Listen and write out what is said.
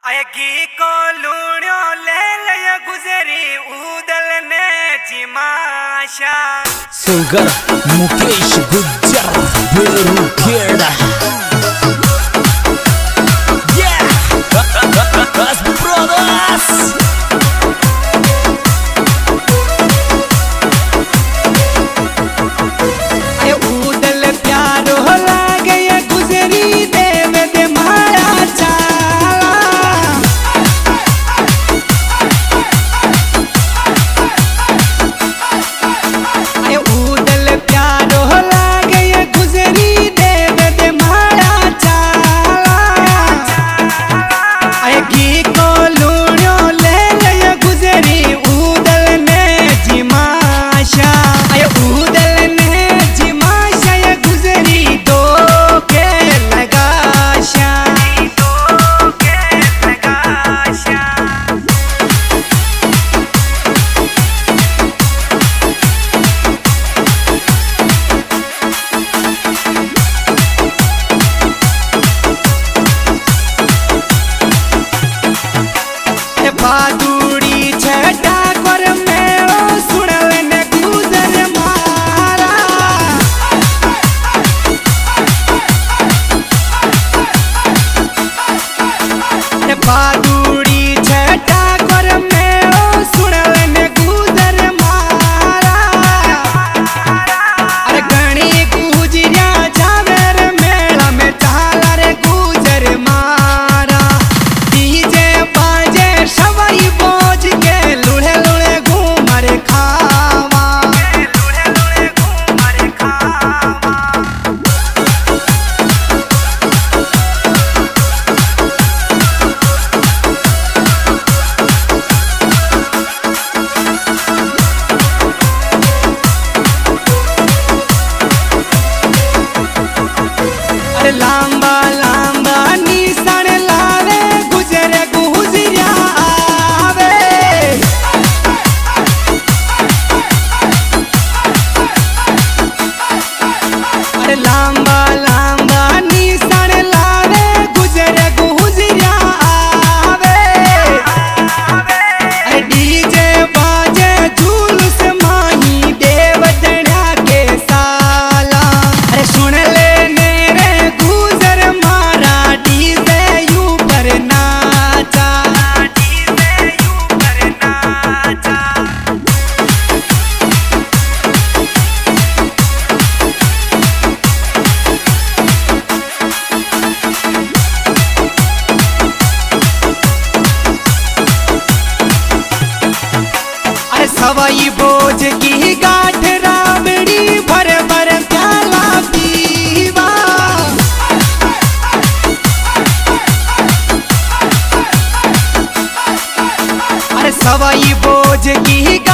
अगी को लूणो ले ले गुजरी उदल ने जिमाशा सिंगर मुकेश गुज्जर बेरू खेड़ा बहादुरी छटा कर मेरो सुनल ने गुजर मारा बहादुरी छटा कर मेरो सुनल ने गुजर मारा अरे गणी गुजरिया जावे रे मेला में चाला रे गुजर मारा डीजे बाजे सवाई बोझ के लुढ़े लुढ़े घूमर खावा अरे लांबा लांबा निशान लावे गुजरे गुजरिया आवे अरे लांबा लांबा निशान लावे गुजरे गुजरिया आवे अरे डीजे बाजे जुलूस माही देव दड़ा के साला अरे सुन ले मेरे गुजर मारा डीजे यू पर नाचा अरे सवाई बोझ की गाठ रावड़ी भर भर प्याला पीवा अरे सवाई बोझ की